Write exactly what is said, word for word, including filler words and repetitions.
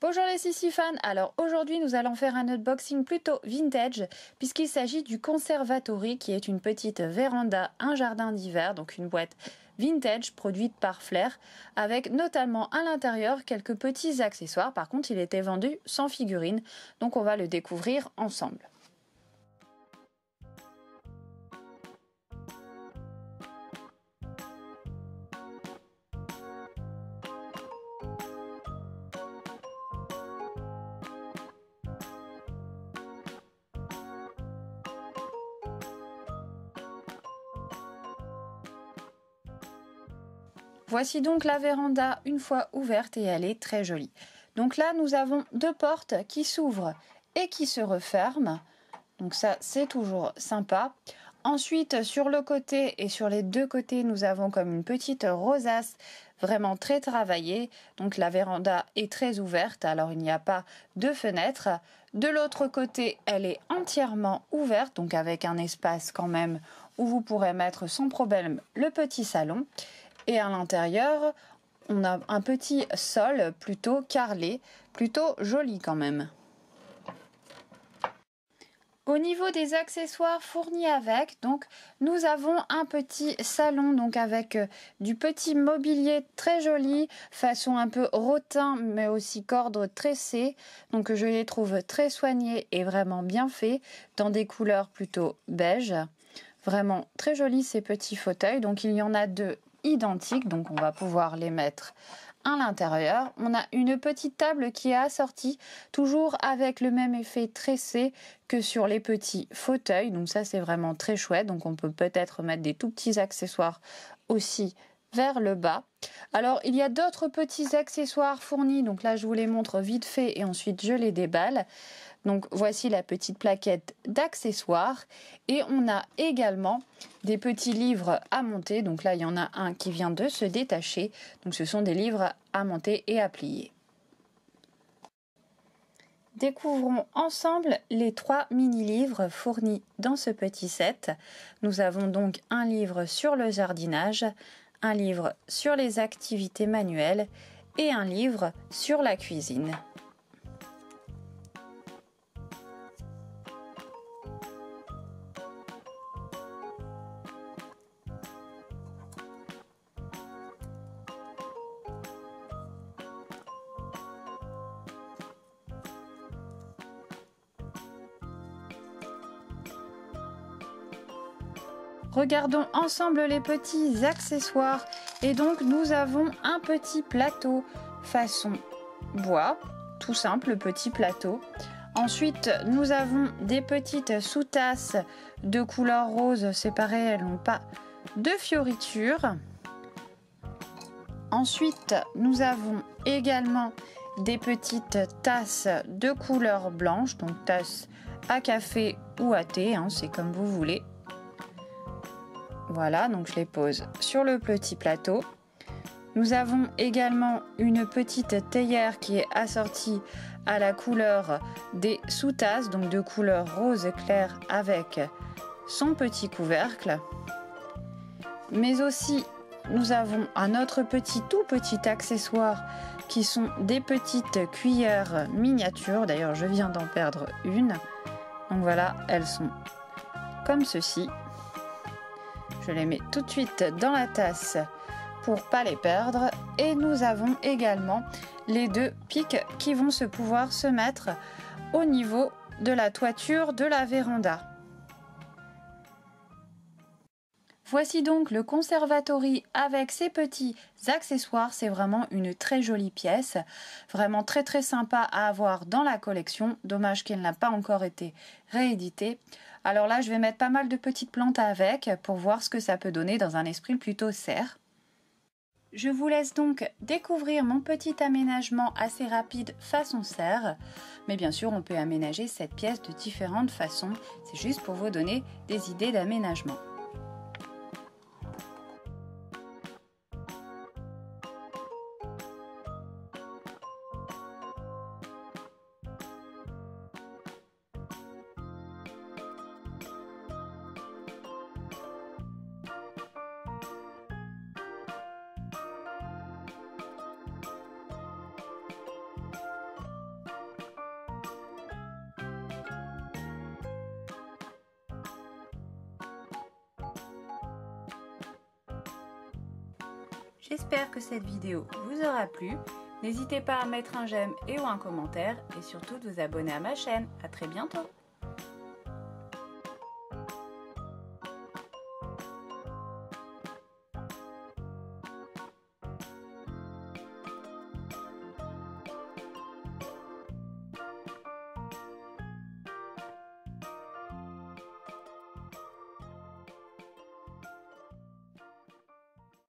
Bonjour les Sissi fans, alors aujourd'hui nous allons faire un unboxing plutôt vintage puisqu'il s'agit du Conservatory qui est une petite véranda, un jardin d'hiver, donc une boîte vintage produite par Flair avec notamment à l'intérieur quelques petits accessoires. Par contre il était vendu sans figurine, donc on va le découvrir ensemble. Voici donc la véranda une fois ouverte et elle est très jolie. Donc là nous avons deux portes qui s'ouvrent et qui se referment. Donc ça c'est toujours sympa. Ensuite sur le côté et sur les deux côtés nous avons comme une petite rosace vraiment très travaillée. Donc la véranda est très ouverte, alors il n'y a pas de fenêtre. De l'autre côté elle est entièrement ouverte, donc avec un espace quand même où vous pourrez mettre sans problème le petit salon. Et à l'intérieur, on a un petit sol plutôt carrelé, plutôt joli quand même. Au niveau des accessoires fournis avec, donc nous avons un petit salon donc avec du petit mobilier très joli, façon un peu rotin mais aussi corde tressée. Donc je les trouve très soignés et vraiment bien faits dans des couleurs plutôt beige. Vraiment très jolis ces petits fauteuils. Donc il y en a deux identiques, donc on va pouvoir les mettre à l'intérieur. On a une petite table qui est assortie toujours avec le même effet tressé que sur les petits fauteuils, donc ça c'est vraiment très chouette. Donc on peut peut-être mettre des tout petits accessoires aussi vers le bas. Alors il y a d'autres petits accessoires fournis, donc là je vous les montre vite fait et ensuite je les déballe. Donc voici la petite plaquette d'accessoires et on a également des petits livres à monter. Donc là il y en a un qui vient de se détacher. Donc ce sont des livres à monter et à plier. Découvrons ensemble les trois mini-livres fournis dans ce petit set. Nous avons donc un livre sur le jardinage, un livre sur les activités manuelles et un livre sur la cuisine. Regardons ensemble les petits accessoires et donc nous avons un petit plateau façon bois, tout simple petit plateau. Ensuite nous avons des petites sous-tasses de couleur rose séparées, elles n'ont pas de fioritures. Ensuite nous avons également des petites tasses de couleur blanche, donc tasses à café ou à thé, hein, c'est comme vous voulez. Voilà, donc je les pose sur le petit plateau. Nous avons également une petite théière qui est assortie à la couleur des sous-tasses, donc de couleur rose clair avec son petit couvercle. Mais aussi, nous avons un autre petit, tout petit accessoire qui sont des petites cuillères miniatures. D'ailleurs, je viens d'en perdre une. Donc voilà, elles sont comme ceci. Je les mets tout de suite dans la tasse pour pas les perdre. Et nous avons également les deux pics qui vont se pouvoir se mettre au niveau de la toiture de la véranda. Voici donc le Conservatory avec ses petits accessoires. C'est vraiment une très jolie pièce, vraiment très très sympa à avoir dans la collection. Dommage qu'elle n'a pas encore été rééditée. Alors là je vais mettre pas mal de petites plantes avec pour voir ce que ça peut donner dans un esprit plutôt serre. Je vous laisse donc découvrir mon petit aménagement assez rapide façon serre. Mais bien sûr on peut aménager cette pièce de différentes façons. C'est juste pour vous donner des idées d'aménagement. J'espère que cette vidéo vous aura plu. N'hésitez pas à mettre un j'aime et ou un commentaire et surtout de vous abonner à ma chaîne. À très bientôt.